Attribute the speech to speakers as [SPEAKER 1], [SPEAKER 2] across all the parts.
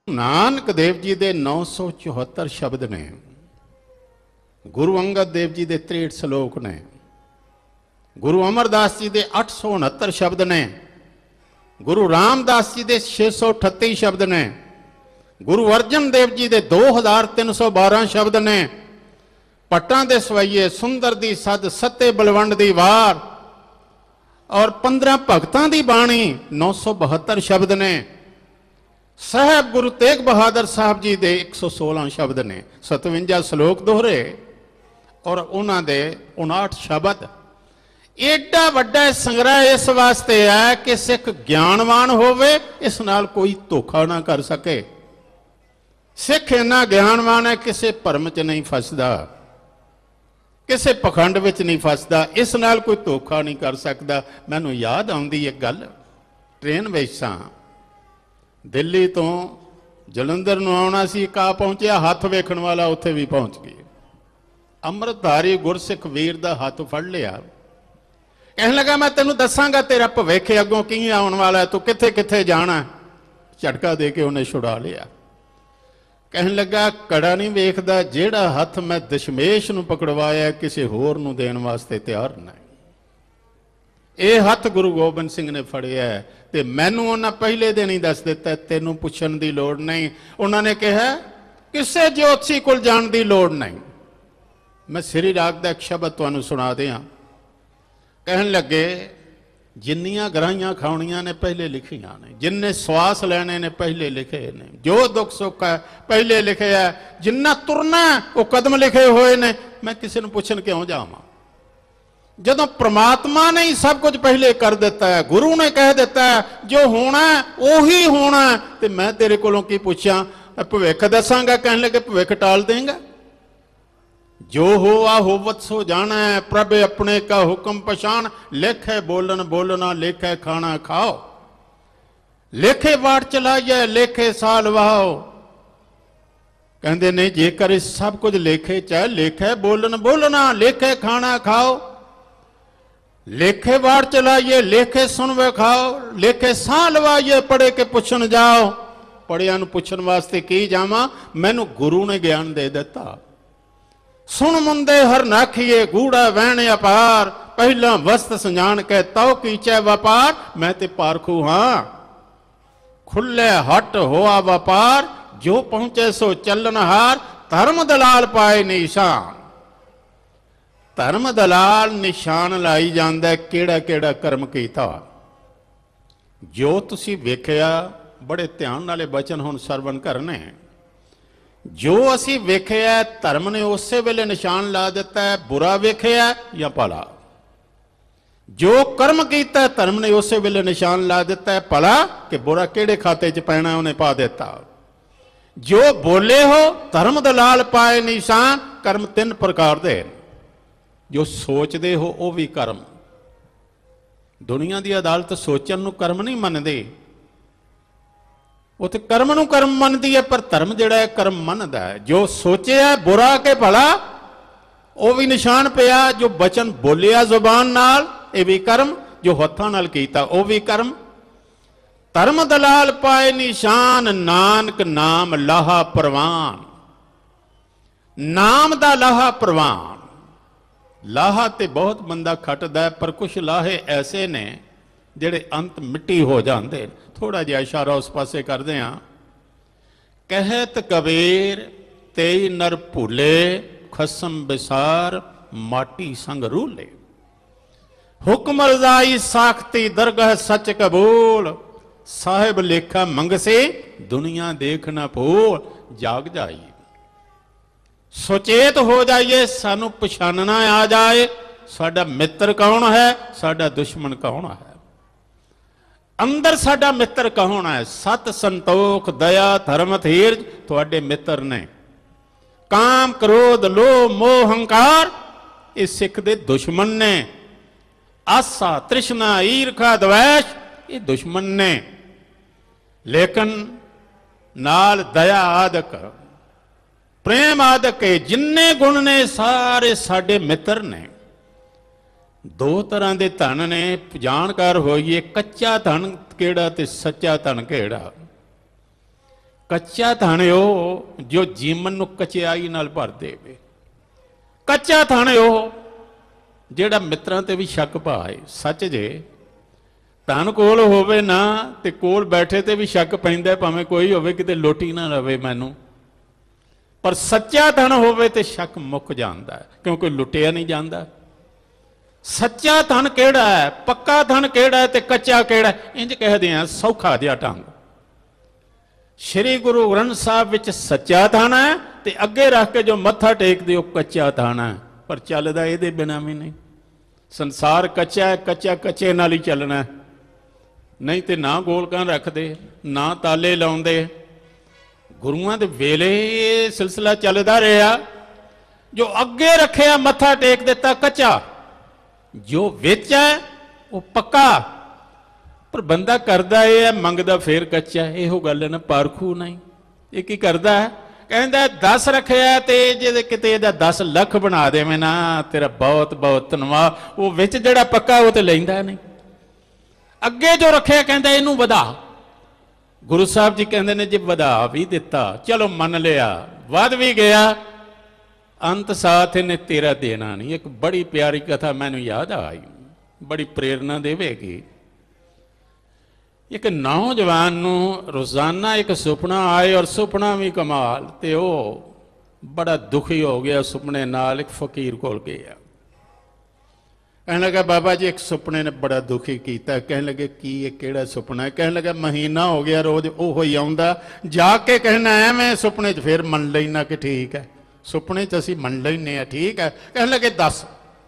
[SPEAKER 1] ਨਾਨਕ ਦੇਵ ਜੀ ਦੇ 974 ਸ਼ਬਦ ਨੇ, ਗੁਰੂ ਅੰਗਦ ਦੇਵ ਜੀ ਦੇ 63 ਸ਼ਲੋਕ ਨੇ, ਗੁਰੂ ਅਮਰਦਾਸ ਜੀ ਦੇ 869 ਸ਼ਬਦ ਨੇ, ਗੁਰੂ ਰਾਮਦਾਸ ਜੀ ਦੇ 638 ਸ਼ਬਦ ਨੇ, ਗੁਰੂ ਅਰਜਨ ਦੇਵ ਜੀ ਦੇ 2312 ਸ਼ਬਦ ਨੇ, ਪੱਟਾਂ ਦੇ ਸਵਈਏ, ਸੁੰਦਰ ਦੀ ਸੱਦ, ਸੱਤੇ ਬਲਵੰਡ ਦੀ ਵਾਰ ਔਰ 15 ਭਗਤਾਂ ਦੀ ਬਾਣੀ 972 ਸ਼ਬਦ ਨੇ। ਸਾਹਿਬ ਗੁਰੂ ਤੇਗ ਬਹਾਦਰ ਸਾਹਿਬ ਜੀ ਦੇ 116 ਸ਼ਬਦ ਨੇ, 57 ਸ਼ਲੋਕ ਦੋਹਰੇ ਔਰ ਉਹਨਾਂ ਦੇ 59 ਸ਼ਬਦ। ਏਡਾ ਵੱਡਾ ਸੰਗ੍ਰਹਿ ਇਸ ਵਾਸਤੇ ਹੈ ਕਿ ਸਿੱਖ ਗਿਆਨਵਾਨ ਹੋਵੇ, ਇਸ ਨਾਲ ਕੋਈ ਧੋਖਾ ਨਾ ਕਰ ਸਕੇ। ਸਿੱਖ ਇੰਨਾ ਗਿਆਨਵਾਨ ਹੈ, ਕਿਸੇ ਭਰਮ 'ਚ ਨਹੀਂ ਫਸਦਾ, ਕਿਸੇ ਪਖੰਡ ਵਿੱਚ ਨਹੀਂ ਫਸਦਾ, ਇਸ ਨਾਲ ਕੋਈ ਧੋਖਾ ਨਹੀਂ ਕਰ ਸਕਦਾ। ਮੈਨੂੰ ਯਾਦ ਆਉਂਦੀ ਇੱਕ ਗੱਲ, ਟ੍ਰੇਨ ਵਿੱਚ ਸਾਂ, ਦਿੱਲੀ ਤੋਂ ਜਲੰਧਰ ਨੂੰ ਆਉਣਾ ਸੀ, ਕਾ ਪਹੁੰਚਿਆ, ਹੱਥ ਵੇਖਣ ਵਾਲਾ ਉੱਥੇ ਵੀ ਪਹੁੰਚ ਗਿਆ। ਅੰਮ੍ਰਿਤਧਾਰੀ ਗੁਰਸਿੱਖ ਵੀਰ ਦਾ ਹੱਥ ਫੜ ਲਿਆ, ਕਹਿਣ ਲੱਗਾ ਮੈਂ ਤੈਨੂੰ ਦੱਸਾਂਗਾ ਤੇਰਾ ਭਵਿੱਖ ਅੱਗੋਂ ਕੀ ਆਉਣ ਵਾਲਾ, ਤੂੰ ਕਿੱਥੇ ਕਿੱਥੇ ਜਾਣਾ। ਝਟਕਾ ਦੇ ਕੇ ਉਹਨੇ ਛੁਡਾ ਲਿਆ। ਕਹਿਣ ਲੱਗਾ ਕੜਾ ਨਹੀਂ ਵੇਖਦਾ, ਜਿਹੜਾ ਹੱਥ ਮੈਂ ਦਸ਼ਮੇਸ਼ ਨੂੰ ਪਕੜਵਾਇਆ ਕਿਸੇ ਹੋਰ ਨੂੰ ਦੇਣ ਵਾਸਤੇ ਤਿਆਰ ਨਹੀਂ। ਇਹ ਹੱਥ ਗੁਰੂ ਗੋਬਿੰਦ ਸਿੰਘ ਨੇ ਫੜਿਆ ਤੇ ਮੈਨੂੰ ਉਹਨਾਂ ਪਹਿਲੇ ਦਿਨ ਹੀ ਦੱਸ ਦਿੱਤਾ, ਤੈਨੂੰ ਪੁੱਛਣ ਦੀ ਲੋੜ ਨਹੀਂ। ਉਹਨਾਂ ਨੇ ਕਿਹਾ ਕਿਸੇ ਜੋਤਸ਼ੀ ਕੋਲ ਜਾਣ ਦੀ ਲੋੜ ਨਹੀਂ। ਮੈਂ ਸ੍ਰੀ ਰਾਗ ਦਾ ਇੱਕ ਸ਼ਬਦ ਤੁਹਾਨੂੰ ਸੁਣਾ ਦਿਆਂ। ਕਹਿਣ ਲੱਗੇ ਜਿੰਨੀਆਂ ਗਰਾਹੀਆਂ ਖਾਣੀਆਂ ਨੇ ਪਹਿਲੇ ਲਿਖੀਆਂ ਨੇ, ਜਿੰਨੇ ਸਵਾਸ ਲੈਣੇ ਨੇ ਪਹਿਲੇ ਲਿਖੇ ਨੇ, ਜੋ ਦੁੱਖ ਸੁੱਖ ਹੈ ਪਹਿਲੇ ਲਿਖਿਆ, ਜਿੰਨਾ ਤੁਰਨਾ ਉਹ ਕਦਮ ਲਿਖੇ ਹੋਏ ਨੇ। ਮੈਂ ਕਿਸੇ ਨੂੰ ਪੁੱਛਣ ਕਿਉਂ ਜਾਵਾਂ ਜਦੋਂ ਪ੍ਰਮਾਤਮਾ ਨੇ ਹੀ ਸਭ ਕੁਝ ਪਹਿਲੇ ਕਰ ਦਿੱਤਾ ਹੈ, ਗੁਰੂ ਨੇ ਕਹਿ ਦਿੱਤਾ ਹੈ ਜੋ ਹੋਣਾ ਉਹੀ ਹੋਣਾ, ਤੇ ਮੈਂ ਤੇਰੇ ਕੋਲੋਂ ਕੀ ਪੁੱਛਾਂ, ਭਵਿੱਖ ਦੱਸਾਂਗਾ। ਕਹਿਣ ਲੱਗੇ ਭਵਿੱਖ ਟਾਲ ਦੇਂਗਾ, ਜੋ ਹੋਆ ਹੋਵਤ ਸੋ ਜਾਣਾ ਹੈ, ਪ੍ਰਭ ਆਪਣੇ ਕਾ ਹੁਕਮ ਪਛਾਣ, ਲੇਖੇ ਬੋਲਣ ਬੋਲਣਾ, ਲੇਖੇ ਖਾਣਾ ਖਾਓ, ਲੇਖੇ ਵਾਟ ਚਲਾਈਏ, ਲੇਖੇ ਸਾਲ ਵਹਾਓ। ਕਹਿੰਦੇ ਨੇ ਜੇਕਰ ਇਹ ਸਭ ਕੁਝ ਲੇਖੇ ਚ ਹੈ, ਲੇਖੇ ਬੋਲਣ ਬੋਲਣਾ, ਲੇਖੇ ਖਾਣਾ ਖਾਓ, ਲੇਖੇ ਵਾੜ ਚਲਾਈਏ, ਲੇਖੇ ਸੁਣ ਵਿਖਾਓ, ਲੇਖੇ ਸਾਹ ਲਵਾਈਏ, ਪੜ੍ਹ ਕੇ ਪੁੱਛਣ ਜਾਓ। ਪੜ੍ਹਿਆਂ ਨੂੰ ਪੁੱਛਣ ਵਾਸਤੇ ਕੀ ਜਾਵਾਂ, ਮੈਨੂੰ ਗੁਰੂ ਨੇ ਗਿਆਨ ਦੇ ਦਿੱਤਾ। ਸੁਣ ਮੁੰਦੇ ਹਰ ਨਾਖੀਏ, ਗੂੜਾ ਵਹਿਣ ਅਪਾਰ, ਪਹਿਲਾਂ ਵਸਤ ਸੰਜਾਣ ਕੇ ਤਉ ਕੀਚੈ ਵਪਾਰ, ਮੈਂ ਤੇ ਪਾਰਖੂ ਹਾਂ। ਖੁੱਲੇ ਹੱਟ ਹੋਆ ਵਪਾਰ, ਜੋ ਪਹੁੰਚੇ ਸੋ ਚੱਲਣਹਾਰ, ਧਰਮ ਦਲਾਲ ਪਾਏ ਨਿਸ਼ਾਨ। ਧਰਮ ਦਲਾਲ ਨਿਸ਼ਾਨ ਲਾਈ ਜਾਂਦਾ ਕਿਹੜਾ ਕਿਹੜਾ ਕਰਮ ਕੀਤਾ। ਜੋ ਤੁਸੀਂ ਵੇਖਿਆ, ਬੜੇ ਧਿਆਨ ਨਾਲੇ ਬਚਨ ਹੁਣ ਸਰਵਣ ਕਰਨੇ, ਜੋ ਅਸੀਂ ਵੇਖਿਆ ਧਰਮ ਨੇ ਉਸੇ ਵੇਲੇ ਨਿਸ਼ਾਨ ਲਾ ਦਿੱਤਾ ਹੈ, ਬੁਰਾ ਵੇਖਿਆ ਜਾਂ ਭਲਾ। ਜੋ ਕਰਮ ਕੀਤਾ ਧਰਮ ਨੇ ਉਸੇ ਵੇਲੇ ਨਿਸ਼ਾਨ ਲਾ ਦਿੱਤਾ ਹੈ, ਭਲਾ ਕਿ ਬੁਰਾ ਕਿਹੜੇ ਖਾਤੇ 'ਚ ਪੈਣਾ ਉਹਨੇ ਪਾ ਦਿੱਤਾ। ਜੋ ਬੋਲੇ ਹੋ ਧਰਮ ਦਲਾਲ ਪਾਏ ਨਿਸ਼ਾਨ। ਕਰਮ 3 ਪ੍ਰਕਾਰ ਦੇ, ਜੋ ਸੋਚਦੇ ਹੋ ਉਹ ਵੀ ਕਰਮ। ਦੁਨੀਆ ਦੀ ਅਦਾਲਤ ਸੋਚਣ ਨੂੰ ਕਰਮ ਨਹੀਂ ਮੰਨਦੇ, ਉੱਥੇ ਕਰਮ ਨੂੰ ਕਰਮ ਮੰਨਦੀ ਹੈ, ਪਰ ਧਰਮ ਜਿਹੜਾ ਹੈ ਕਰਮ ਮੰਨਦਾ ਹੈ। ਜੋ ਸੋਚਿਆ ਬੁਰਾ ਕਿ ਭਲਾ ਉਹ ਵੀ ਨਿਸ਼ਾਨ ਪਿਆ, ਜੋ ਬਚਨ ਬੋਲਿਆ ਜ਼ੁਬਾਨ ਨਾਲ ਇਹ ਵੀ ਕਰਮ, ਜੋ ਹੱਥਾਂ ਨਾਲ ਕੀਤਾ ਉਹ ਵੀ ਕਰਮ। ਧਰਮ ਦਲਾਲ ਪਾਏ ਨਿਸ਼ਾਨ, ਨਾਨਕ ਨਾਮ ਲਾਹਾ ਪ੍ਰਵਾਨ। ਨਾਮ ਦਾ ਲਾਹਾ ਪ੍ਰਵਾਨ। ਲਾਹਾ ਤੇ ਬਹੁਤ ਬੰਦਾ ਖੱਟਦਾ ਹੈ, ਪਰ ਕੁਛ ਲਾਹੇ ਐਸੇ ਨੇ ਜਿਹੜੇ ਅੰਤ ਮਿੱਟੀ ਹੋ ਜਾਂਦੇ। ਥੋੜਾ ਜਿਹਾ ਇਸ਼ਾਰਾ ਉਸ ਪਾਸੇ ਕਰਦੇ ਹਾਂ। ਕਹਿਤ ਕਬੀਰ ਤੇਈ ਨਰ ਭੁੱਲੇ, ਖਸਮ ਵਿਸਾਰ ਮਾਟੀ ਸੰਗ ਰੂਲੇ। ਹੁਕਮ ਰਜ਼ਾਈ ਸਾਖਤੀ ਦਰਗਹ ਸੱਚ ਕਬੂਲ, ਸਾਹਿਬ ਲੇਖਾ ਮੰਗਸੇ ਦੁਨੀਆ ਦੇਖ ਨਾ ਭੂਲ। ਜਾਗ ਜਾਈਏ, ਸੁਚੇਤ ਹੋ ਜਾਈਏ, ਸਾਨੂੰ ਪਛਾਨਣਾ ਆ ਜਾਏ ਸਾਡਾ ਮਿੱਤਰ ਕੌਣ ਹੈ, ਸਾਡਾ ਦੁਸ਼ਮਣ ਕੌਣ ਹੈ। ਅੰਦਰ ਸਾਡਾ ਮਿੱਤਰ ਕੌਣ ਹੈ। ਸਤ ਸੰਤੋਖ ਦਇਆ ਧਰਮ ਧੀਰਜ ਤੁਹਾਡੇ ਮਿੱਤਰ ਨੇ। ਕਾਮ ਕ੍ਰੋਧ ਲੋਭ ਮੋਹ ਹੰਕਾਰ ਇਹ ਸਿੱਖ ਦੇ ਦੁਸ਼ਮਣ ਨੇ। ਆਸਾ ਤ੍ਰਿਸ਼ਨਾ ਈਰਖਾ ਦਵੈਸ਼ ਇਹ ਦੁਸ਼ਮਣ ਨੇ। ਲੇਕਿਨ ਨਾਲ ਦਇਆ ਆਦਿਕ ਪ੍ਰੇਮ ਆਦਿਕ ਜਿੰਨੇ ਗੁਣ ਨੇ ਸਾਰੇ ਸਾਡੇ ਮਿੱਤਰ ਨੇ। ਦੋ ਤਰ੍ਹਾਂ ਦੇ ਧਨ ਨੇ, ਜਾਣਕਾਰ ਹੋਈਏ ਕੱਚਾ ਧਨ ਕਿਹੜਾ ਤੇ ਸੱਚਾ ਧਨ ਕਿਹੜਾ। ਕੱਚਾ ਧਨ ਉਹ ਜੋ ਜੀਵਨ ਨੂੰ ਕਚਿਆਈ ਨਾਲ ਭਰ ਦੇਵੇ। ਕੱਚਾ ਧਨ ਉਹ ਜਿਹੜਾ ਮਿੱਤਰਾਂ ਤੇ ਵੀ ਸ਼ੱਕ ਪਾਏ। ਸੱਚ ਜੇ ਧਨ ਕੋਲ ਹੋਵੇ ਨਾ ਤੇ ਕੋਲ ਬੈਠੇ ਤੇ ਵੀ ਸ਼ੱਕ ਪੈਂਦਾ, ਭਾਵੇਂ ਕੋਈ ਹੋਵੇ ਕਿਤੇ ਲੋਟੀ ਨਾ ਰਵੇ ਮੈਨੂੰ। ਪਰ ਸੱਚਾ ਧਨ ਹੋਵੇ ਤੇ ਸ਼ੱਕ ਮੁੱਕ ਜਾਂਦਾ, ਕਿਉਂਕਿ ਲੁੱਟਿਆ ਨਹੀਂ ਜਾਂਦਾ। ਸੱਚਾ ਧਨ ਕਿਹੜਾ ਹੈ, ਪੱਕਾ ਧਨ ਕਿਹੜਾ ਹੈ ਤੇ ਕੱਚਾ ਕਿਹੜਾ? ਇੰਜ ਕਹਦੇ ਆ ਸੌਖਾ ਜਿਹਾ ਢੰਗ। ਸ਼੍ਰੀ ਗੁਰੂ ਗ੍ਰੰਥ ਸਾਹਿਬ ਵਿੱਚ ਸੱਚਾ ਧਨ ਹੈ ਤੇ ਅੱਗੇ ਰੱਖ ਕੇ ਜੋ ਮੱਥਾ ਟੇਕਦੇ ਉਹ ਕੱਚਾ ਧਨ ਹੈ। ਪਰ ਚੱਲਦਾ ਇਹਦੇ ਬਿਨਾਂ ਵੀ ਨਹੀਂ। ਸੰਸਾਰ ਕੱਚਾ ਹੈ, ਕੱਚਾ ਕੱਚੇ ਨਾਲ ਹੀ ਚੱਲਣਾ। ਨਹੀਂ ਤੇ ਨਾ ਗੋਲਕਾਂ ਰੱਖਦੇ, ਨਾ ਤਾਲੇ ਲਾਉਂਦੇ। ਗੁਰੂਆਂ ਦੇ ਵੇਲੇ ਇਹ ਸਿਲਸਿਲਾ ਚੱਲਦਾ ਰਿਹਾ। ਜੋ ਅੱਗੇ ਰੱਖਿਆ ਮੱਥਾ ਟੇਕ ਦਿੱਤਾ ਕੱਚਾ, ਜੋ ਵਿੱਚ ਹੈ ਉਹ ਪੱਕਾ। ਪਰ ਬੰਦਾ ਕਰਦਾ ਇਹ ਹੈ, ਮੰਗਦਾ ਫੇਰ ਕੱਚਾ। ਇਹੋ ਗੱਲ ਹੈ ਨਾ, ਪਾਰਖੂ ਨਹੀਂ। ਇਹ ਕੀ ਕਰਦਾ ਹੈ, ਕਹਿੰਦਾ 10 ਰੱਖਿਆ ਤੇ ਜੇ ਕਿਤੇ ਇਹਦਾ 10 ਲੱਖ ਬਣਾ ਦੇਵੇਂ ਨਾ, ਤੇਰਾ ਬਹੁਤ ਬਹੁਤ ਧੰਨਵਾਦ। ਉਹ ਵਿੱਚ ਜਿਹੜਾ ਪੱਕਾ ਉਹ ਤੇ ਲੈਂਦਾ ਨਹੀਂ। ਅੱਗੇ ਜੋ ਰੱਖਿਆ ਕਹਿੰਦਾ ਇਹਨੂੰ ਵਧਾ। ਗੁਰੂ ਸਾਹਿਬ ਜੀ ਕਹਿੰਦੇ ਨੇ ਜੇ ਵਧਾ ਵੀ ਦਿੱਤਾ, ਚਲੋ ਮੰਨ ਲਿਆ, ਵੱਧ ਵੀ ਗਿਆ, ਅੰਤ ਸਾਥ ਇਹਨੇ ਤੇਰਾ ਦੇਣਾ ਨਹੀਂ। ਇੱਕ ਬੜੀ ਪਿਆਰੀ ਕਥਾ ਮੈਨੂੰ ਯਾਦ ਆਈ, ਬੜੀ ਪ੍ਰੇਰਨਾ ਦੇਵੇਗੀ। ਇੱਕ ਨੌਜਵਾਨ ਨੂੰ ਰੋਜ਼ਾਨਾ ਇੱਕ ਸੁਪਨਾ ਆਏ, ਔਰ ਸੁਪਨਾ ਵੀ ਕਮਾਲ। ਤੇ ਉਹ ਬੜਾ ਦੁਖੀ ਹੋ ਗਿਆ ਸੁਪਨੇ ਨਾਲ। ਇੱਕ ਫਕੀਰ ਕੋਲ ਗਿਆ, ਕਹਿਣ ਲੱਗਾ ਬਾਬਾ ਜੀ ਇੱਕ ਸੁਪਨੇ ਨੇ ਬੜਾ ਦੁਖੀ ਕੀਤਾ। ਕਹਿਣ ਲੱਗੇ ਕੀ ਇਹ ਕਿਹੜਾ ਸੁਪਨਾ ਹੈ? ਕਹਿਣ ਲੱਗਾ ਮਹੀਨਾ ਹੋ ਗਿਆ ਰੋਜ਼ ਉਹੋ ਹੀ ਆਉਂਦਾ, ਜਾ ਕੇ ਕਹਿਣਾ ਐਵੇਂ ਸੁਪਨੇ 'ਚ ਫਿਰ ਮੰਨ ਲੈਣਾ ਕਿ ਠੀਕ ਹੈ। ਸੁਪਨੇ 'ਚ ਅਸੀਂ ਮੰਨ ਲੈਂਦੇ ਹਾਂ, ਠੀਕ ਹੈ। ਕਹਿਣ ਲੱਗੇ ਦੱਸ।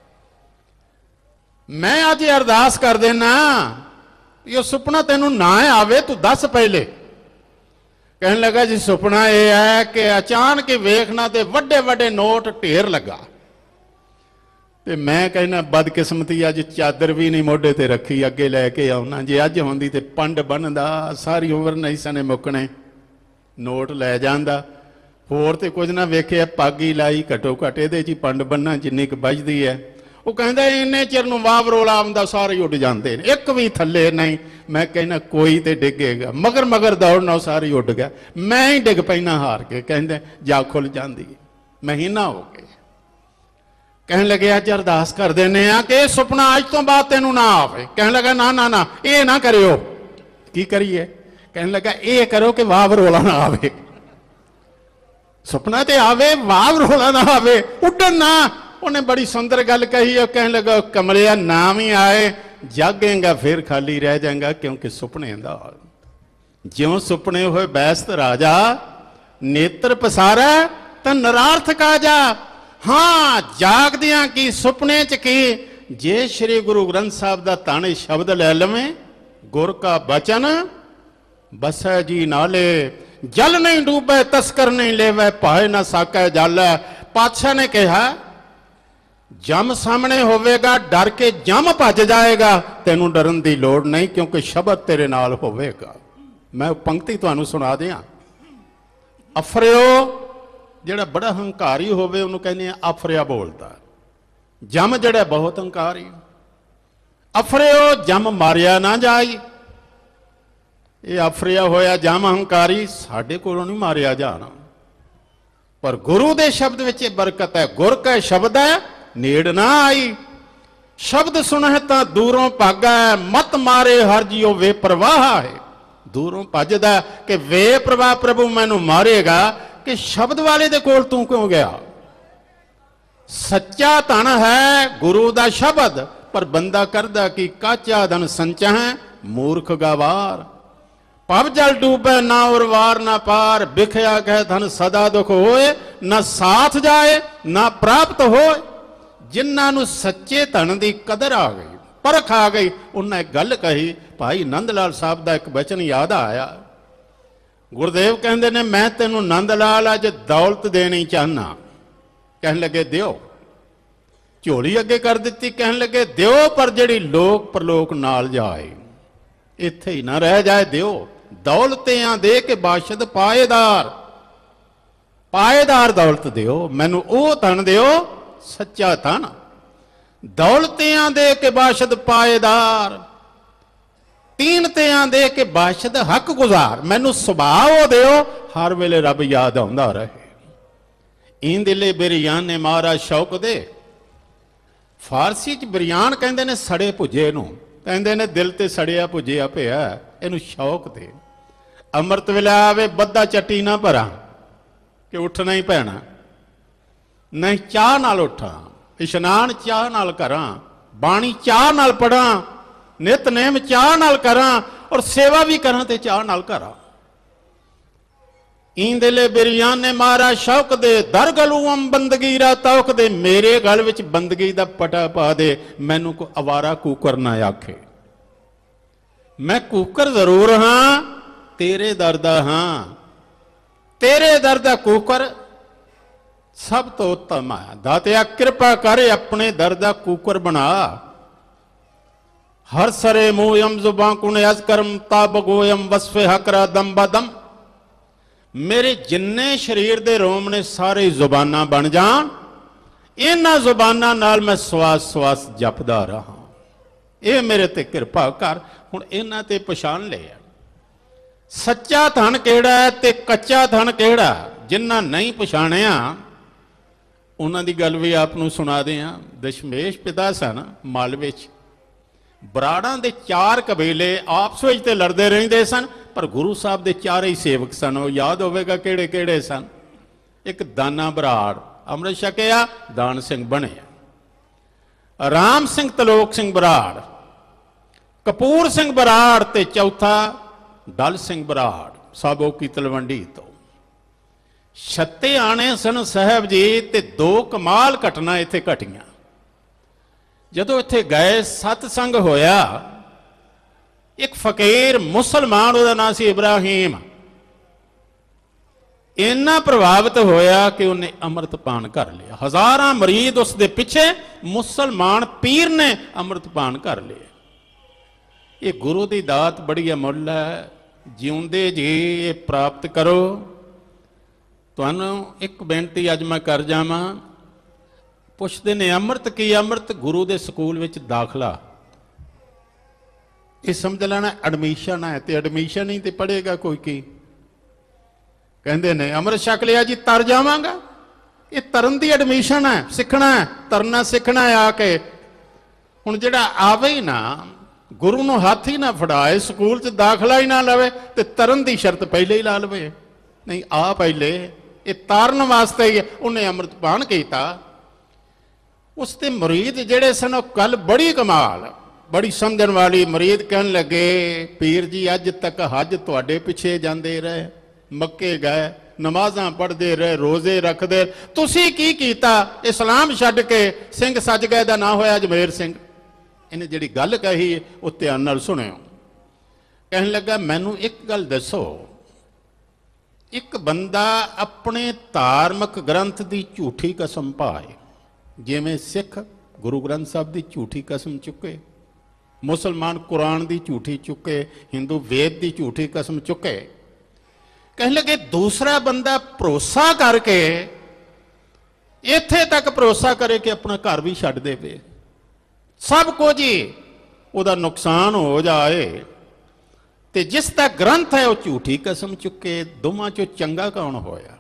[SPEAKER 1] ਮੈਂ ਅੱਜ ਅਰਦਾਸ ਕਰ ਦੇਣਾ ਇਹ ਸੁਪਨਾ ਤੈਨੂੰ ਨਾ ਆਵੇ, ਤੂੰ ਦੱਸ ਪਹਿਲੇ। ਕਹਿਣ ਲੱਗਾ ਜੀ ਸੁਪਨਾ ਇਹ ਹੈ ਕਿ ਅਚਾਨਕ ਵੇਖਣਾ ਤੇ ਵੱਡੇ ਵੱਡੇ ਨੋਟ ਢੇਰ ਲੱਗਾ। ਤੇ ਮੈਂ ਕਹਿੰਦਾ ਬਦਕਿਸਮਤੀ, ਅੱਜ ਚਾਦਰ ਵੀ ਨਹੀਂ ਮੋਢੇ ਤੇ ਰੱਖੀ, ਅੱਗੇ ਲੈ ਕੇ ਆਉਣਾ। ਜੇ ਅੱਜ ਹੁੰਦੀ ਤੇ ਪੰਡ ਬਣਦਾ, ਸਾਰੀ ਉਮਰ ਨਹੀਂ ਸਨੇ ਮੁੱਕਣੇ। ਨੋਟ ਲੈ ਜਾਂਦਾ, ਹੋਰ ਤੇ ਕੁਝ ਨਾ ਵੇਖਿਆ, ਪੱਗ ਹੀ ਲਾਈ, ਘਟੋ ਘੱਟ ਇਹਦੇ 'ਚ ਹੀ ਪੰਡ ਬੰਨਾ ਜਿੰਨੀ ਕੁ ਵੱਜਦੀ ਹੈ। ਉਹ ਕਹਿੰਦਾ ਇੰਨੇ ਚਿਰ ਨੂੰ ਵਾਹ ਵਰੋਲਾ ਆਉਂਦਾ, ਸਾਰੇ ਉੱਡ ਜਾਂਦੇ ਨੇ, ਇੱਕ ਵੀ ਥੱਲੇ ਨਹੀਂ। ਮੈਂ ਕਹਿੰਦਾ ਕੋਈ ਤੇ ਡਿੱਗੇਗਾ, ਮਗਰ ਮਗਰ ਦੌੜਨਾ, ਉਹ ਸਾਰੇ ਉੱਡ ਗਿਆ। ਮੈਂ ਹੀ ਡਿੱਗ ਪੈਣਾ ਹਾਰ ਕੇ। ਕਹਿੰਦੇ ਜਾ ਖੁੱਲ ਜਾਂਦੀ। ਮਹੀਨਾ ਹੋ ਗਿਆ। ਕਹਿਣ ਲੱਗੇ ਅੱਜ ਅਰਦਾਸ ਕਰ ਦਿੰਦੇ ਆ ਕਿ ਇਹ ਸੁਪਨਾ ਅੱਜ ਤੋਂ ਬਾਅਦ ਤੈਨੂੰ ਨਾ ਆਵੇ। ਕਹਿਣ ਲੱਗਾ ਨਾ ਨਾ ਨਾ ਇਹ ਨਾ ਕਰਿਓ। ਕੀ ਕਰੀਏ? ਕਹਿਣ ਲੱਗਾ ਇਹ ਕਰੋ ਕਿ ਵਾਹ ਵਰੋਲਾ ਨਾ ਆਵੇ। ਸੁਪਨਾ ਤੇ ਆਵੇ, ਵਾਹ ਵਰੋਲਾ ਨਾ ਆਵੇ, ਉੱਡਣ ਨਾ। ਉਹਨੇ ਬੜੀ ਸੁੰਦਰ ਗੱਲ ਕਹੀ। ਉਹ ਕਹਿਣ ਲੱਗਾ ਕਮਲਿਆ ਨਾ ਵੀ ਆਏ, ਜਾਗੇਗਾ ਫਿਰ ਖਾਲੀ ਰਹਿ ਜਾਏਗਾ, ਕਿਉਂਕਿ ਸੁਪਨੇ ਦਾ ਜਿਉਂ ਸੁਪਨੇ ਹੋਏ ਬੈਸਤ ਰਾਜਾ, ਨੇਤਰ ਪਸਾਰਾ ਤਾਂ ਨਰਾਰਥ ਕਾਜਾ। ਹਾਂ ਜਾਗਦਿਆਂ ਕੀ, ਸੁਪਨੇ 'ਚ ਕੀ। ਜੇ ਸ਼੍ਰੀ ਗੁਰੂ ਗ੍ਰੰਥ ਸਾਹਿਬ ਦਾ ਤਾਣੇ ਸ਼ਬਦ ਲੈ ਲਵੇਂ, ਗੁਰ ਕਾ ਬਚਨ ਬਸੈ ਜੀ ਨਾਲੇ। ਜਲ ਨਹੀਂ ਡੂਬੇ ਤਸਕਰ ਨਹੀਂ ਲੈਵੇ, ਭਾਏ ਨਾ ਸਾਕੈ ਜਲ। ਪਾਤਸ਼ਾਹ ਨੇ ਕਿਹਾ ਜਮ ਸਾਹਮਣੇ ਹੋਵੇਗਾ, ਡਰ ਕੇ ਜਮ ਭੱਜ ਜਾਏਗਾ, ਤੈਨੂੰ ਡਰਨ ਦੀ ਲੋੜ ਨਹੀਂ, ਕਿਉਂਕਿ ਸ਼ਬਦ ਤੇਰੇ ਨਾਲ ਹੋਵੇਗਾ। ਮੈਂ ਪੰਕਤੀ ਤੁਹਾਨੂੰ ਸੁਣਾ ਦਿਆਂ। ਅਫਰਿਓ ਜਿਹੜਾ ਬੜਾ ਹੰਕਾਰੀ ਹੋਵੇ ਉਹਨੂੰ ਕਹਿੰਦੇ ਆ ਅਫਰਿਆ ਬੋਲਦਾ। ਜਮ ਜਿਹੜਾ ਬਹੁਤ ਹੰਕਾਰੀ, ਅਫਰਿਓ ਜਮ ਮਾਰਿਆ ਨਾ ਜਾਈ। ਇਹ ਅਫਰਿਆ ਹੋਇਆ ਜਮ ਹੰਕਾਰੀ ਸਾਡੇ ਕੋਲੋਂ ਨਹੀਂ ਮਾਰਿਆ ਜਾਣਾ। ਪਰ ਗੁਰੂ ਦੇ ਸ਼ਬਦ ਵਿੱਚ ਇਹ ਬਰਕਤ ਹੈ। ਗੁਰ ਕਾ ਸ਼ਬਦ ਹੈ ਨੇੜ ਨਾ ਆਈ। ਸ਼ਬਦ ਸੁਣਹਿ ਤਾਂ ਦੂਰੋਂ ਭਾਗੈ, ਮਤ ਮਾਰੇ ਹਰ ਜੀਓ ਵੇ ਪ੍ਰਵਾਹ ਹੈ। ਦੂਰੋਂ ਭੱਜਦਾ ਕਿ ਵੇ ਪ੍ਰਵਾਹ, ਪ੍ਰਭੂ ਮੈਨੂੰ ਮਾਰੇਗਾ, ਕਿ ਸ਼ਬਦ ਵਾਲੇ ਦੇ ਕੋਲ ਤੂੰ ਕਿਉਂ ਗਿਆ? ਸੱਚਾ ਧਨ ਹੈ ਗੁਰੂ ਦਾ ਸ਼ਬਦ, ਪਰ ਬੰਦਾ ਕਰਦਾ ਕਿ ਕਾਚਾ ਧਨ ਸੰਚਾ ਹੈ ਮੂਰਖ ਗਵਾਰ। ਭਵ ਜਲ ਡੂਬੈ ਨਾ ਉਰਵਾਰ ਨਾ ਪਾਰ, ਬਿਖਿਆ ਕਹਿ ਧਨ ਸਦਾ ਦੁਖ ਹੋਏ, ਨਾ ਸਾਥ ਜਾਏ ਨਾ ਪ੍ਰਾਪਤ ਹੋਏ। ਜਿਨ੍ਹਾਂ ਨੂੰ ਸੱਚੇ ਧਨ ਦੀ ਕਦਰ ਆ ਗਈ, ਪਰਖ ਆ ਗਈ, ਉਹਨਾਂ ਇੱਕ ਗੱਲ ਕਹੀ। ਭਾਈ ਨੰਦ ਲਾਲ ਸਾਹਿਬ ਦਾ ਇੱਕ ਬਚਨ ਯਾਦ ਆਇਆ। ਗੁਰਦੇਵ ਕਹਿੰਦੇ ਨੇ ਮੈਂ ਤੈਨੂੰ ਨੰਦ ਲਾਲ ਅੱਜ ਦੌਲਤ ਦੇਣੀ ਚਾਹਨਾ। ਕਹਿਣ ਲੱਗੇ ਦਿਓ। ਝੋਲੀ ਅੱਗੇ ਕਰ ਦਿੱਤੀ। ਕਹਿਣ ਲੱਗੇ ਦਿਓ, ਪਰ ਜਿਹੜੀ ਲੋਕ ਪਰਲੋਕ ਨਾਲ ਜਾਏ, ਇੱਥੇ ਹੀ ਨਾ ਰਹਿ ਜਾਏ, ਦਿਓ। ਦੌਲਤਿਆਂ ਦੇ ਕੇ ਬਾਸ਼ਦ ਪਾਏਦਾਰ, ਪਾਏਦਾਰ ਦੌਲਤ ਦਿਓ ਮੈਨੂੰ, ਉਹ ਧਨ ਦਿਓ ਸੱਚਾ ਧਨ। ਦੌਲਤਿਆਂ ਦੇ ਕੇ ਬਾਸ਼ਦ ਪਾਏਦਾਰ, तीन ते आंदे कि बादशाह दा हक गुजार, मैनू सुभाव दिओ हर वेले रब याद आउंदा रहे। इन दिले बिरयान ने मारा शौक दे, फारसी च बिरयान कहंदे ने सड़े भुजे नूं, कहंदे ने दिल ते सड़िया भुजिया पिया इनू शौक दे। अमृत वेला आवे बद्दा चट्टी ना भरा कि उठना ही पैना, नहीं चाह नाल उठा, इशनान चाह नाल करा, बाणी चाह नाल पढ़ा, नितनेम चाह नाल करा और सेवा भी करा ते चाह नाल करा। ईंदले बिरयान ने मारा शौक दे, दर गलूम बंदगी रा तौक दे, मेरे गल विच बंदगी दा पटा पा दे, मैनू को अवारा कूकर ना आखे। मैं कूकर जरूर हाँ, तेरे दर दा हाँ, तेरे दर दा कूकर सब तो उत्तम है। दातिया कृपा करे अपने दर दा कूकर बना। हर सरे मुयम जुबां कुने अज करम ताब गोयम वसफे हकरा दम बदम, मेरे जिन्ने शरीर दे रोम ने सारे जुबाना बन जान, इन्हां जुबाना नाल मैं श्वास श्वास जपदा रहा। ये मेरे ते कृपा कर। हुण इन्हां ते पछाण लिया सच्चा धन किहड़ा है ते कच्चा धन किहड़ा। जिन्हां नहीं पछाणिया उन्हां दी गल भी आप नूं सुणा दिआं। दशमेश पिता सन मालवे च, बराड़ां दे 4 कबीले आपस विच ते लड़दे रहिंदे सन, पर गुरु साहब दे 4 ही सेवक सन। वो याद होवेगा किहड़े किहड़े सन। एक दाना बराड़ अमृत छकिया, दान सिंह बने, राम सिंह तलोक सिंह बराड़, कपूर सिंह बराड़ ते चौथा दल सिंह बराड़, साबो की तलवंडी तो। 36 आने सन साहब जी ते 2 कमाल घटना इत्थे घटियां। जदों इत्थे गए सतसंग होया, एक फकीर मुसलमान, उसका नाम सी इब्राहिम, इन्ना प्रभावित होया कि उन्हें अमृतपान कर लिया। हजारां मरीद उसके पिछे, मुसलमान पीर ने अमृतपान कर लिया। ये गुरु की दात बड़ी अमुल है। जिउंदे जी ये प्राप्त करो। तुहानूं एक बेनती अज मैं कर जावां। पुछदे ने अमृत की? अमृत गुरु के स्कूल विच दाखला। ये समझ लेना एडमिशन है, तो एडमिशन ही तो पढ़ेगा कोई की। कहते ने अमृत छक लिया जी तर जावांगा। ये तरन की एडमिशन है, सीखना है, तरना सीखना है आके। हुण जिहड़ा आवे ही ना, गुरु नूं हथ ही ना फड़ाए, स्कूल च दाखला ही ना लवे, तो तरन की शर्त पहले ही ला लवे। नहीं आ पहले ये तारन वास्ते ही उन्हें अमृतपान किया। उसते मुरीद जिहड़े सन कल बड़ी कमाल, बड़ी समझण वाली मुरीद कहन लगे, पीर जी अज तक हज तुहाडे पिछे जांदे रहे, मक्के गए, नमाज़ां पढ़ते रहे, रोजे रखते, तुसीं की कीता? इस्लाम छड्ड के सिंह सज गए दा ना होया अजमेर सिंह। इन्हें जिहड़ी गल कही वो ध्यान नाल सुणिओ। कहन लगा मैनू एक गल दसो, एक बंदा अपने धार्मिक ग्रंथ की झूठी कसम पाए, जिवें सिख गुरु ग्रंथ साहब की झूठी कसम चुके, मुसलमान कुरान की झूठी चुके, हिंदू वेद की झूठी कसम चुके। कहने लगे दूसरा बंदा भरोसा करके इत्थे तक भरोसा करे कि अपना घर भी छड्ड देवे, सब कुछ ही उहदा नुकसान हो जाए, ते जिसका ग्रंथ है वह झूठी कसम चुके। दोवां चों चंगा कौन होया?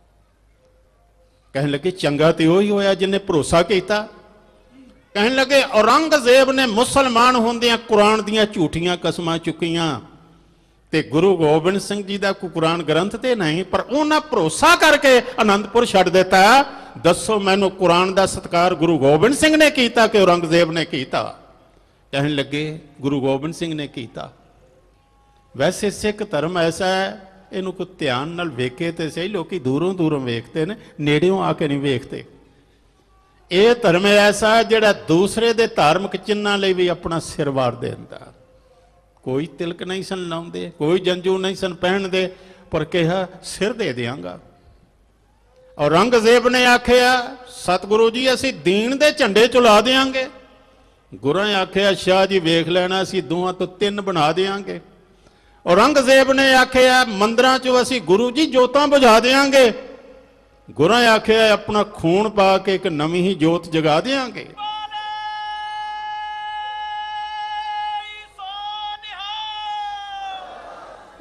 [SPEAKER 1] कहने लगे चंगा तो वही होया जिन्हें भरोसा किया। कहने लगे औरंगजेब ने मुसलमान होंदियां कुरान दियां झूठियां कसमां चुकियां, ते गुरु गोबिंद सिंह जी का कोई कुरान ग्रंथ तो नहीं, पर उन्हें भरोसा करके आनंदपुर छड्ड दिता। दसो मैनू कुरान का सत्कार गुरु गोबिंद सिंह ने किया कि औरंगजेब ने किया? कहने लगे गुरु गोबिंद सिंह ने किया। वैसे सिख धर्म ऐसा है, इनू कोई ध्यान नाल वेखे तो सही, लोग दूरों दूरों वेखते हैं, नेड़ियों आके नहीं वेखते। यह धर्म ऐसा है जिहड़ा दूसरे दे धार्मिक चिन्हां लई भी अपना सिर वार देंदा। कोई तिलक नहीं सन लाउंदे, कोई जंजू नहीं सन पहनदे, पर कहा सिर दे देंगा। औरंगजेब ने आखिया सतगुरु जी असी दीन दे झंडे चला देंगे। गुरां आखिया शाह जी वेख लेना, असी 2 तो 3 बना देंगे। औरंगजेब ने आखिया मंदिरां चों असी गुरु जी जोतां बुझा देंगे। गुरां आखिया अपना खून पा के एक नवी ही जोत जगा देंगे।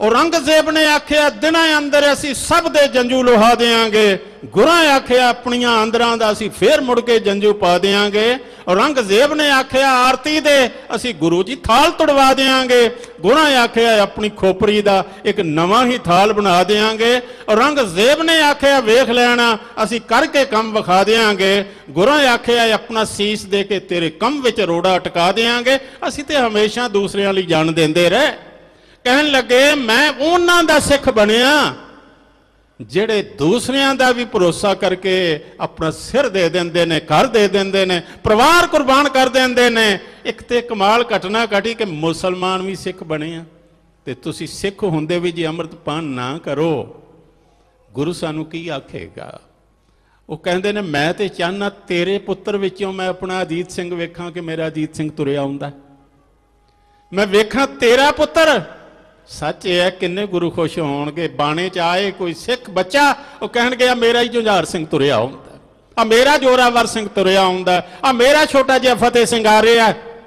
[SPEAKER 1] औरंगजेब ने आख्या दिनां अंदर असी सब दे जंजू लुहा देंगे। गुरां आख्या अपनियां अंदरां दा असी फिर मुड़ के जंजू पा देंगे। औरंगजेब ने आख्या आरती दे असी गुरु जी थाल तुड़वा देंगे। गुरां आख्या अपनी खोपड़ी दा एक नवां ही थाल बना देंगे। औरंगजेब ने आख्या वेख लेना असी करके कम विखा देंगे। गुरां आख्या अपना सीस दे के तेरे कम विच रोड़ा अटका देंगे। असी ते हमेशा दूसरियां लई जान देंदे रहे। कहन लगे मैं उन्हां दा सिख बनिया ਜਿਹੜੇ दूसरियां दा भी भरोसा करके अपना सिर दे देंदे ने, घर दे देंदे ने, परिवार कुर्बान कर देंदे ने। एक ते कमाल घटना घटी कि मुसलमान भी सिख बने आ ते तुसी सिख हुंदे भी जे अमृतपान ना करो गुरु सानू की आखेगा। वो कहंदे ने मैं ते चाहना तेरे पुत्र विचों मैं अपना अजीत सिंह वेखां कि मेरा अजीत सिंह तुरिया आउंदा, मैं वेखां तेरा पुत्र। सच है किन्ने गुरु खुश होणगे। बाणे च आए कोई सिख बच्चा वो कहण गया मेरा ही जुझार सिंह तुरिया आउंदा, आ मेरा जोरावर सिंह तुरिया आउंदा, आ मेरा छोटा जिहा फतेह सिंह आ रहा।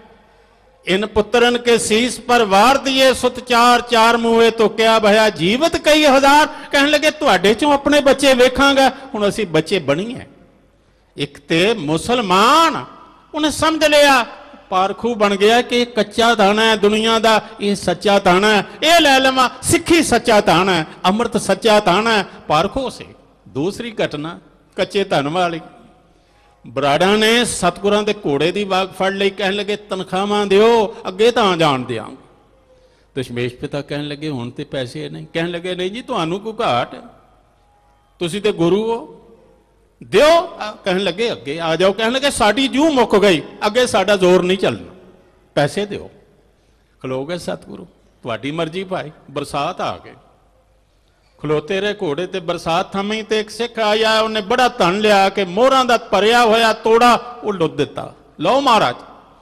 [SPEAKER 1] इन पुत्रन के शीस पर वार दिए सुत चार चार मुए तो क्या भया जीवत कई हजार। कहण लगे तुहाडे चों अपने बच्चे वेखांगा। हुण असीं बच्चे बणीए। एक ते मुसलमान उन्हें समझ लिया पारखू बन गया कि कच्चा दाना है दुनिया का, ये सच्चा दाना है, ये लै लवां सिक्खी सच्चा दाना है, अमृत सच्चा दाना है। पारखो से दूसरी घटना कच्चे धन वाली। बराड़ा ने सतगुरां दे घोड़े की वाग फड़ लई। कहन लगे तनखावां दिओ अगे तां जाण दिआंगे। दशमेश पिता कहन लगे हुण ते पैसे नहीं। कहन लगे नहीं जी तुहानूं कोई घाट, तुसीं ते गुरु हो, दिओ। कहन लगे अगे आ जाओ। कहन लगे साडी जूह मुक गई, अगे साडा जोर नहीं चलना, पैसे दिओ। खलो गए सतगुरु तुहाडी मर्जी भाई। बरसात आ गई, खलोते रहे घोड़े ते बरसात थमी ते एक सिख आया, उन्हें बड़ा धन लिया कि मोहरां दा भरिया होया तोड़ा वो लुट दिता। लो महाराज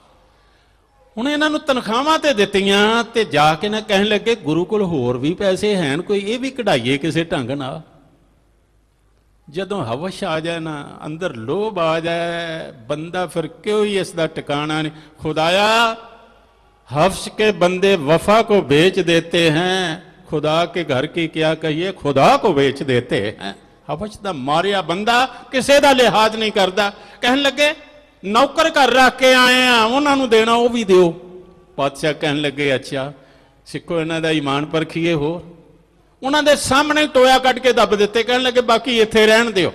[SPEAKER 1] हुण इन्हां नूं तनखावां ते दित्तियां ते जाके ना कहन लगे गुरु कोल होर भी पैसे हैं कोई, ये भी कढाईए किसी ढंग नाल। जदों हवश आ जाए ना, अंदर लोभ आ जाए, बंदा फिर क्यों ही इसका टिकाना नहीं। खुदाया हफ्स के बंदे वफा को बेच देते हैं, खुदा के घर की क्या कहिए खुदा को बेच देते हैं। हवश दा मारिया बंदा किसी का लिहाज नहीं करता। कहन लगे नौकर घर रख के आए हैं उन्होंने देना वो भी दिओ। पातशाह कहन लगे अच्छा सिखो इन्हां दा ईमान परखीए। हो उन्होंने सामने टोया कट के दब दिते। कहन लगे बाकी इत्थे रहन दिओ।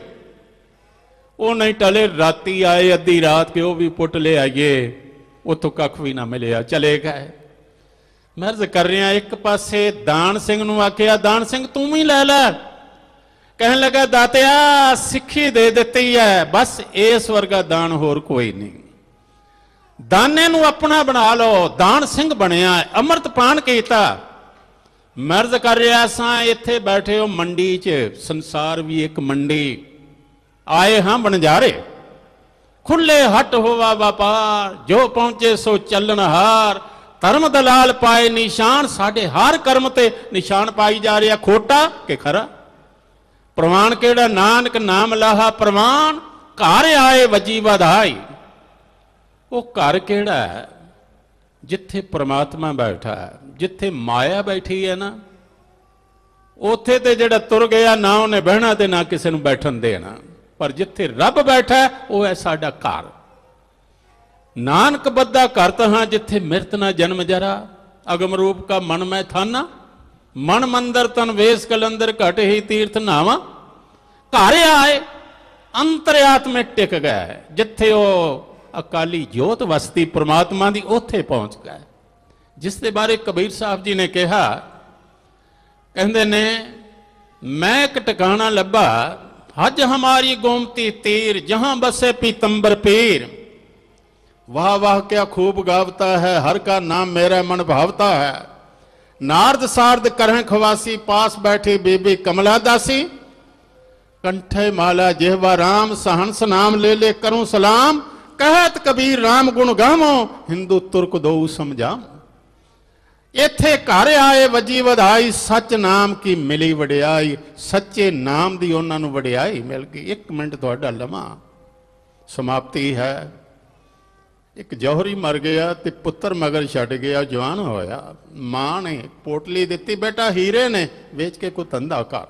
[SPEAKER 1] वो नहीं टले राती आए अद्धी रात के वो भी पुट ले आइए, उतों कख भी ना मिलिया, चले गए। मैं अर्ज कर रहा एक पासे दान सिंह नूं आखिया दान सिंह तू भी लै लै। कहन लगा दातिया सिक्खी दे दिती है, बस इस वर्गा दान होर कोई नहीं। दाने नूं अपना बना लो। दान सिंह बनिया, अमृतपान कीता। मर्ज कर रहा सा इत्थे बैठे हो मंडी च, संसार भी एक मंडी। आए हाँ बनजारे खुले हट होवा व्यापार, जो पहुंचे सो चलन हार। धर्म दलाल पाए निशान, साडे हर कर्म ते निशान पाई जा रहा। खोटा के खरा प्रमाण केड़ा नानक नाम लाहा प्रमाण। घर आए वजी बधाई। वो घर केड़ा है जिथे परमात्मा बैठा है, जिथे माया बैठी है ना, उथे ते जिहड़ा तुर गया ना उन्हें बहना ते ना किसी नूं बैठन देना। पर जिथे रब बैठा है वो है साडा घर। नानक बद्दा घर तहां जिथे मिरत ना जन्म जरा। अगम रूप का मन में थाना, मन मंदिर तन वेश कलंदर घट ही तीर्थ नावा। घर आए अंतरआत्मे टिक गए, जिथे वो अकाली जोत वसती परमात्मा की उथे पहुंच गए। जिसके बारे कबीर साहब जी ने कहा, कहते ने मैं एक टिकाना लभा हज हमारी गोमती तीर, जहां बसे पीतंबर पीर। वाह वाह क्या खूब गावता है, हर का नाम मेरा मन भावता है। नारद सारद करह खवासी, पास बैठी बीबी कमला दासी। कंठे माला जेहवा राम, सहंस नाम ले ले करूं सलाम। कहत कबीर राम गुण गावो, हिंदू तुर्क दो समझाम। इत्थे घर आए वजी वधाई, सच नाम की मिली वडियाई। सच्चे नाम की उन्होंने वडियाई मिल गई। एक मिनट थोड़ा लवां, समाप्ति है। ਇੱਕ ਜੌਹਰੀ ਮਰ ਗਿਆ ਤੇ ਪੁੱਤਰ ਮਗਰ ਛੱਡ ਗਿਆ, ਜਵਾਨ ਹੋਇਆ। ਮਾਂ ਨੇ ਪੋਟਲੀ ਦਿੱਤੀ, ਬੇਟਾ ਹੀਰੇ ਨੇ, ਵੇਚ ਕੇ ਕੋਈ ਧੰਦਾ ਕਰ।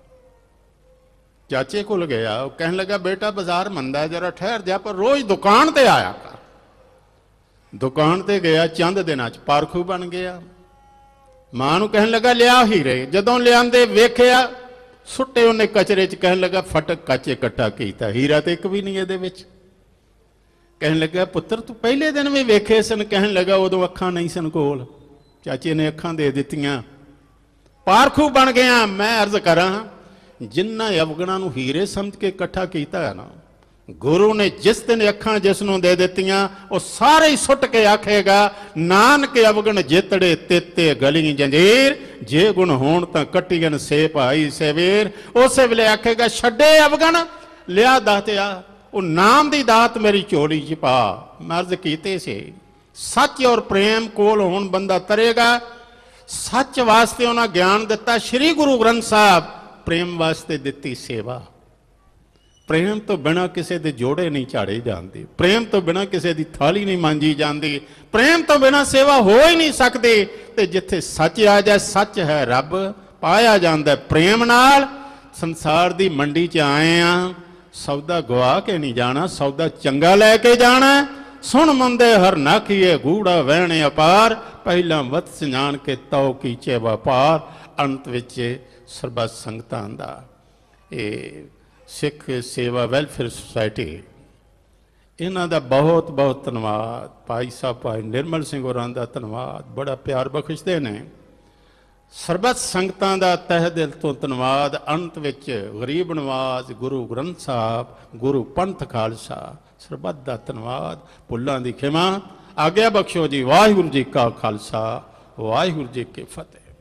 [SPEAKER 1] ਚਾਚੇ ਕੋਲ ਗਿਆ, ਉਹ ਕਹਿਣ ਲੱਗਾ ਬੇਟਾ ਬਾਜ਼ਾਰ ਮੰਦਾ, ਜਰਾ ਠਹਿਰ ਜਾ, ਪਰ ਰੋਜ਼ ਦੁਕਾਨ ਤੇ ਆਇਆ ਕਰ। ਦੁਕਾਨ ਤੇ ਗਿਆ, ਚੰਦ ਦਿਨਾਂ ਚ ਪਾਰਖੂ ਬਣ ਗਿਆ। ਮਾਂ ਨੂੰ ਕਹਿਣ ਲੱਗਾ ਲਿਆ ਹੀਰੇ, ਜਦੋਂ ਲਿਆਂਦੇ ਵੇਖਿਆ ਸੁੱਟੇ ਉਹਨੇ ਕਚਰੇ ਚ, ਕਹਿਣ ਲੱਗਾ ਫਟਕ ਕੱਚ ਇਕੱਠਾ ਕੀਤਾ, ਹੀਰਾ ਤੇ ਇੱਕ ਵੀ ਨਹੀਂ ਇਹਦੇ ਵਿੱਚ। ਕਹਿਣ ਲੱਗਾ ਪੁੱਤਰ ਤੂੰ ਪਹਿਲੇ ਦਿਨ ਵੀ ਵੇਖੇ ਸਨ? ਕਹਿਣ ਲੱਗਾ ਉਦੋਂ ਅੱਖਾਂ ਨਹੀਂ ਸਨ ਕੋਲ। ਚਾਚੇ ਨੇ ਅੱਖਾਂ ਦੇ ਦਿੱਤੀਆਂ, ਪਾਰਖੂ ਬਣ ਗਿਆ। ਮੈਂ ਅਰਜ਼ ਕਰਾਂ, ਜਿਨ੍ਹਾਂ ਅਵਗਣਾਂ ਨੂੰ ਹੀਰੇ ਸਮਝ ਕੇ ਇਕੱਠਾ ਕੀਤਾ ਹੈ ਨਾ, ਗੁਰੂ ਨੇ ਜਿਸ ਦਿਨ ਅੱਖਾਂ ਜਿਸ ਨੂੰ ਦੇ ਦਿੱਤੀਆਂ, ਉਹ ਸਾਰੇ ਹੀ ਸੁੱਟ ਕੇ ਆਖੇਗਾ ਨਾਨਕ ਅਵਗਣ ਜਿੱਤੜੇ ਤੇਤੇ ਗਲੀ ਜੰਜੀਰ, ਜੇ ਗੁਣ ਹੋਣ ਤਾਂ ਕੱਟੀਆਂ ਸੇ ਭਾਈ ਸੇਵੀਰ। ਉਸੇ ਵੇਲੇ ਆਖੇਗਾ ਛੱਡੇ ਅਵਗਣ, ਲਿਆ ਦਾਤਿਆ ਉਹ ਨਾਮ ਦੀ ਦਾਤ ਮੇਰੀ ਝੋਲੀ ਚ ਪਾ। ਮਰਜ਼ ਕੀਤੇ ਸੀ ਸੱਚ ਔਰ ਪ੍ਰੇਮ ਕੋਲ ਹੋਣ ਬੰਦਾ ਤਰੇਗਾ। ਸੱਚ ਵਾਸਤੇ ਉਹਨਾਂ ਗਿਆਨ ਦਿੱਤਾ, ਸ੍ਰੀ ਗੁਰੂ ਗ੍ਰੰਥ ਸਾਹਿਬ ਪ੍ਰੇਮ ਵਾਸਤੇ ਦਿੱਤੀ ਸੇਵਾ। ਪ੍ਰੇਮ ਤੋਂ ਬਿਨਾਂ ਕਿਸੇ ਦੇ ਜੋੜੇ ਨਹੀਂ ਝਾੜੇ ਜਾਂਦੇ, ਪ੍ਰੇਮ ਤੋਂ ਬਿਨਾਂ ਕਿਸੇ ਦੀ ਥਾਲੀ ਨਹੀਂ ਮਾਂਜੀ ਜਾਂਦੀ, ਪ੍ਰੇਮ ਤੋਂ ਬਿਨਾਂ ਸੇਵਾ ਹੋ ਹੀ ਨਹੀਂ ਸਕਦੀ। ਤੇ ਜਿੱਥੇ ਸੱਚ ਆ ਜਾਏ, ਸੱਚ ਹੈ ਰੱਬ, ਪਾਇਆ ਜਾਂਦਾ ਪ੍ਰੇਮ ਨਾਲ। ਸੰਸਾਰ ਦੀ ਮੰਡੀ 'ਚ ਆਏ ਆ, ਸੌਦਾ ਗਵਾ ਕੇ ਨਹੀਂ ਜਾਣਾ, ਸੌਦਾ ਚੰਗਾ ਲੈ ਕੇ ਜਾਣਾ। ਸੁਣ ਮੰਦੇ ਹਰ ਨਾਖੀਏ ਗੂੜਾ ਵਹਿਣੇ ਅਪਾਰ, ਪਹਿਲਾਂ ਵਤ ਜਾਣ ਕੇ ਤਉ ਕੀਚੇ ਵਪਾਰ। ਅੰਤ ਵਿੱਚ ਸਰਬੱਤ ਸੰਗਤਾਂ ਦਾ ਇਹ ਸਿੱਖ ਸੇਵਾ ਵੈਲਫੇਅਰ ਸੁਸਾਇਟੀ, ਇਹਨਾਂ ਦਾ ਬਹੁਤ ਬਹੁਤ ਧੰਨਵਾਦ। ਭਾਈ ਸਾਹਿਬ ਭਾਈ ਨਿਰਮਲ ਸਿੰਘ ਹੋਰਾਂ ਦਾ ਧੰਨਵਾਦ, ਬੜਾ ਪਿਆਰ ਬਖਸ਼ਦੇ ਨੇ। ਸਰਬੱਤ ਸੰਗਤਾਂ ਦਾ ਤਹਿ ਦਿਲ ਤੋਂ ਧੰਨਵਾਦ। ਅੰਤ ਵਿੱਚ ਗਰੀਬ ਨਵਾਜ਼ ਗੁਰੂ ਗ੍ਰੰਥ ਸਾਹਿਬ, ਗੁਰੂ ਪੰਥ ਖਾਲਸਾ, ਸਰਬੱਤ ਦਾ ਧੰਨਵਾਦ। ਭੁੱਲਾਂ ਦੀ ਖਿਮਾ, ਆਗਿਆ ਬਖਸ਼ੋ ਜੀ। ਵਾਹਿਗੁਰੂ ਜੀ ਕਾ ਖਾਲਸਾ, ਵਾਹਿਗੁਰੂ ਜੀ ਕੀ ਫਤਿਹ।